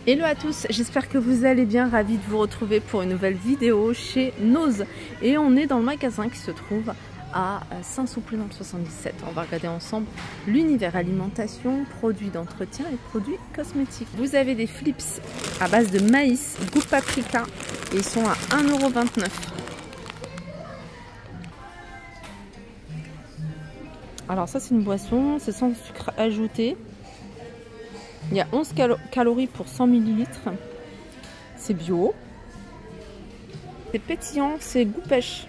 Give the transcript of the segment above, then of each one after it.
Hello à tous, j'espère que vous allez bien, ravie de vous retrouver pour une nouvelle vidéo chez Nose. Et on est dans le magasin qui se trouve à Saint-Souplé dans le 77. On va regarder ensemble l'univers alimentation, produits d'entretien et produits cosmétiques. Vous avez des flips à base de maïs, goût paprika, et ils sont à 1,29 €. Alors ça c'est une boisson, c'est sans sucre ajouté. Il y a 11 calories pour 100 ml. C'est bio. C'est pétillant, c'est goût pêche.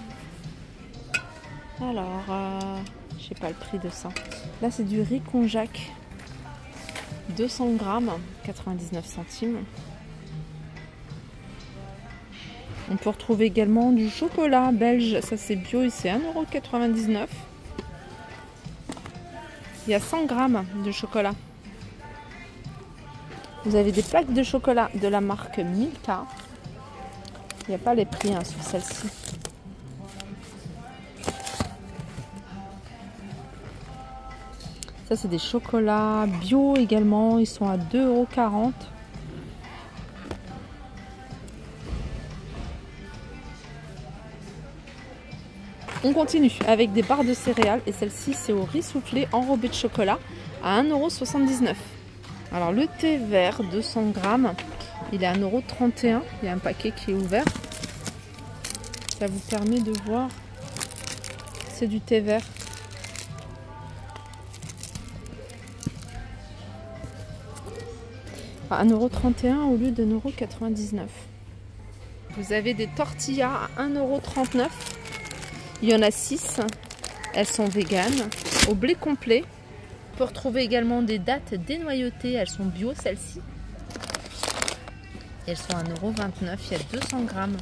Alors, je sais pas le prix de ça. Là, c'est du riz konjac. 200 grammes, 99 centimes. On peut retrouver également du chocolat belge. Ça, c'est bio et c'est 1,99 €. Il y a 100 grammes de chocolat. Vous avez des plaques de chocolat de la marque Milka. Il n'y a pas les prix sur celle-ci. Ça, c'est des chocolats bio également. Ils sont à 2,40 €. On continue avec des barres de céréales. Et celle-ci, c'est au riz soufflé enrobé de chocolat à 1,79 €. Alors le thé vert 200 grammes, il est à 1,31 €. Il y a un paquet qui est ouvert. Ça vous permet de voir. C'est du thé vert. À 1,31 € au lieu de 1,99 €. Vous avez des tortillas à 1,39 €. Il y en a 6. Elles sont véganes. Au blé complet. On peut retrouver également des dattes dénoyautées, elles sont bio celles-ci. Elles sont à 1,29 €, il y a 200 grammes.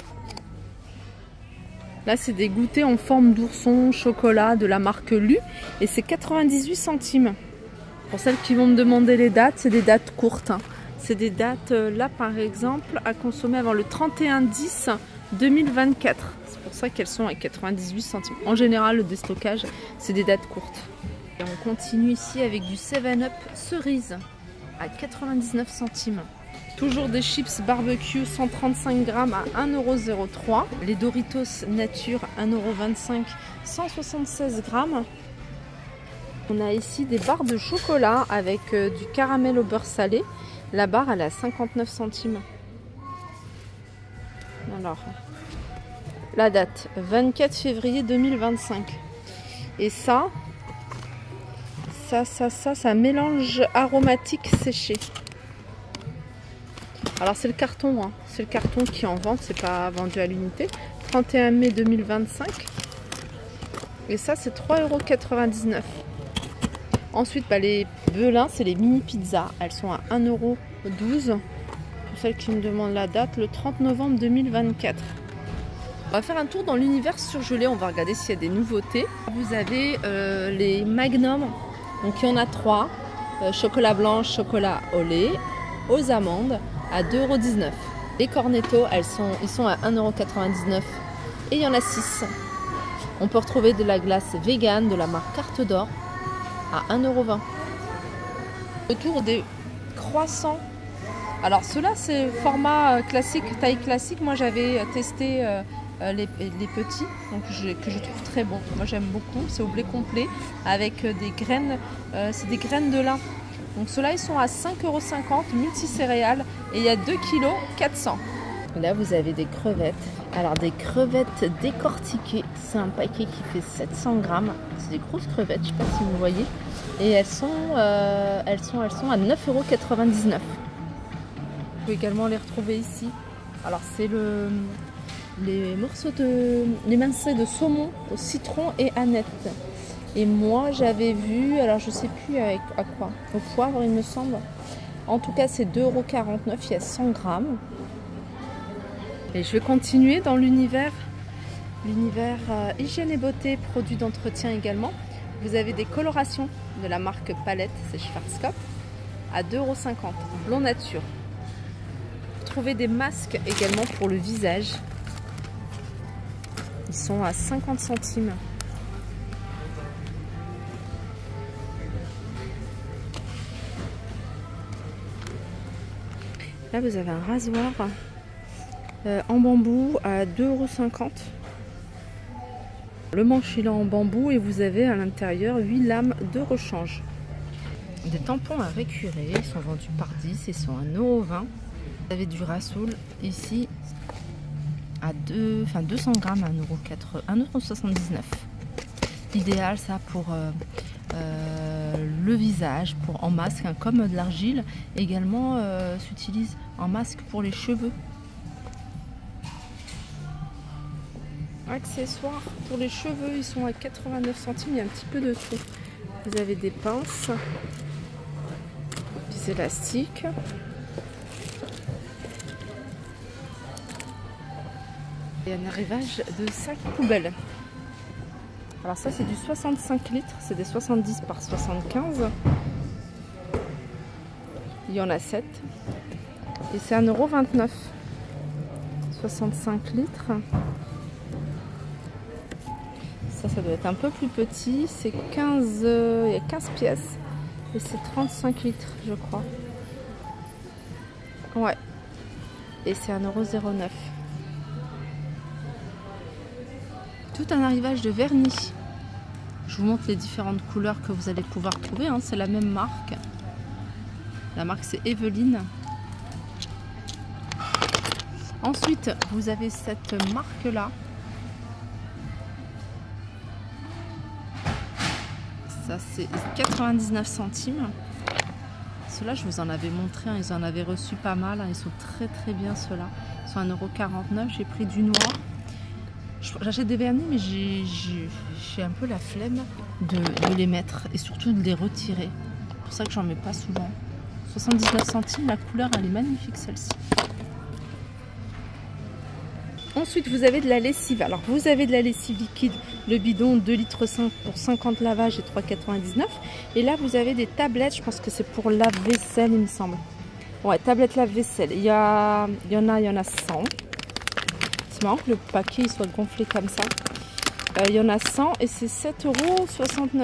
Là c'est des goûters en forme d'ourson chocolat de la marque Lu et c'est 98 centimes. Pour celles qui vont me demander les dates, c'est des dates courtes. C'est des dates là par exemple à consommer avant le 31/10/2024. C'est pour ça qu'elles sont à 98 centimes. En général le déstockage c'est des dates courtes. Et on continue ici avec du 7-Up cerise à 99 centimes. Toujours des chips barbecue 135 grammes à 1,03 €. Les Doritos nature 1,25 €, 176 grammes. On a ici des barres de chocolat avec du caramel au beurre salé. La barre elle est à 59 centimes. Alors, la date 24 février 2025. Et ça mélange aromatique séché. Alors c'est le carton, c'est le carton qui est en vente, c'est pas vendu à l'unité. 31 mai 2025. Et ça c'est 3,99 €. Ensuite les Belin, c'est les mini pizzas. Elles sont à 1,12 €. Pour celles qui me demandent la date, le 30 novembre 2024. On va faire un tour dans l'univers surgelé, on va regarder s'il y a des nouveautés. Vous avez les Magnum. Donc il y en a 3, chocolat blanc, chocolat au lait, aux amandes à 2,19 €. Les Cornetto, ils sont à 1,99 € et il y en a 6. On peut retrouver de la glace vegan de la marque Carte d'Or à 1,20 €. Le tour des croissants. Alors ceux-là c'est format classique, taille classique. Moi j'avais testé les petits, donc que je trouve très bon. Moi j'aime beaucoup, c'est au blé complet avec des graines, c'est des graines de lin. Donc ceux-là ils sont à 5,50 € multicéréales et il y a 2 kg 400. Là vous avez des crevettes. Alors des crevettes décortiquées, c'est un paquet qui fait 700 grammes. C'est des grosses crevettes, je ne sais pas si vous voyez. Et elles sont à 9,99 €. Vous pouvez également les retrouver ici. Alors c'est les mincés de saumon au citron et aneth. Et moi j'avais vu, alors je sais plus à quoi, au poivre il me semble. En tout cas c'est 2,49 €, il y a 100 grammes. Et je vais continuer dans l'univers hygiène et beauté, produits d'entretien également. Vous avez des colorations de la marque Palette, c'est Schwarzkopf, à 2,50 €, blond nature. Vous trouvez des masques également pour le visage. Ils sont à 50 centimes. Là, vous avez un rasoir en bambou à 2,50 €. Le manche il est en bambou et vous avez à l'intérieur 8 lames de rechange. Des tampons à récurer, ils sont vendus par 10 et sont à 1,20 €. Vous avez du Rassoul ici à 200 grammes à 1,79 €. Idéal ça pour le visage, pour en masque, hein, comme de l'argile. Également s'utilise en masque pour les cheveux. Accessoires pour les cheveux, ils sont à 89 centimes, il y a un petit peu de tout. Vous avez des pinces, des élastiques. Et un arrivage de sacs poubelles. Alors ça c'est du 65 litres, c'est des 70 par 75. Il y en a 7. Et c'est 1,29 €. 65 litres. Ça doit être un peu plus petit. C'est 15, il y a 15 pièces. Et c'est 35 litres, je crois. Ouais. Et c'est 1,09 €. Tout un arrivage de vernis. Je vous montre les différentes couleurs que vous allez pouvoir trouver. Hein. C'est la même marque. La marque c'est Evelyne. Ensuite, vous avez cette marque-là. Ça c'est 99 centimes. Ceux-là, je vous en avais montré. Hein. Ils en avaient reçu pas mal. Hein. Ils sont très très bien ceux-là. Ils sont à 1,49 €. J'ai pris du noir. J'achète des vernis, mais j'ai un peu la flemme de les mettre et surtout de les retirer. C'est pour ça que j'en mets pas souvent. 79 centimes, la couleur elle est magnifique celle-ci. Ensuite vous avez de la lessive. Alors vous avez de la lessive liquide, le bidon 2,5 litres pour 50 lavages et 3,99 €. Et là vous avez des tablettes, je pense que c'est pour lave-vaisselle il me semble. Ouais, tablette lave-vaisselle. Il y en a 100. C'est marrant que le paquet il soit gonflé comme ça. Il y en a 100 et c'est 7,69 €.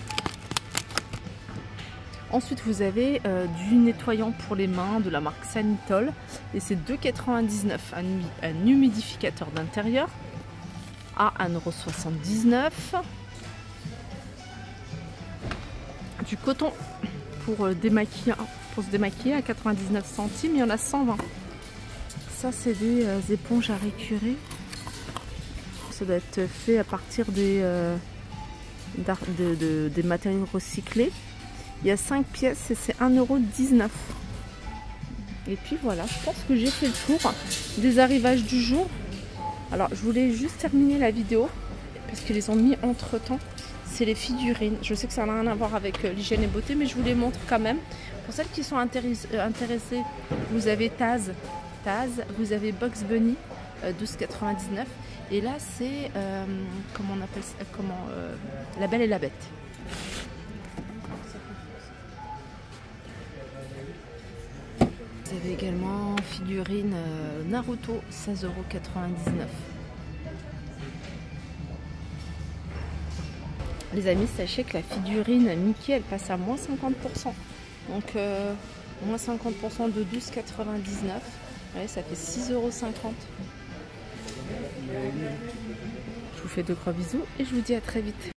Ensuite vous avez du nettoyant pour les mains de la marque Sanitol et c'est 2,99 €. Un humidificateur d'intérieur à 1,79 €. Du coton pour se démaquiller à 99 centimes, il y en a 120. Ça c'est des éponges à récurer. Ça doit être fait à partir des matériaux recyclés. Il y a 5 pièces et c'est 1,19 €. Et puis voilà, je pense que j'ai fait le tour des arrivages du jour. Alors je voulais juste terminer la vidéo parce qu'ils les ont mis entre temps. C'est les figurines. Je sais que ça n'a rien à voir avec l'hygiène et beauté, mais je vous les montre quand même. Pour celles qui sont intéressées, vous avez Taz, vous avez Bugs Bunny, 12,99 €. Et là c'est comment on appelle ça, La Belle et la Bête. Vous avez également figurine Naruto, 16,99 €. Les amis, sachez que la figurine Mickey elle passe à moins 50%. Donc moins 50% de 12,99 €. Ouais, ça fait 6,50 €. Je vous fais de gros bisous et je vous dis à très vite.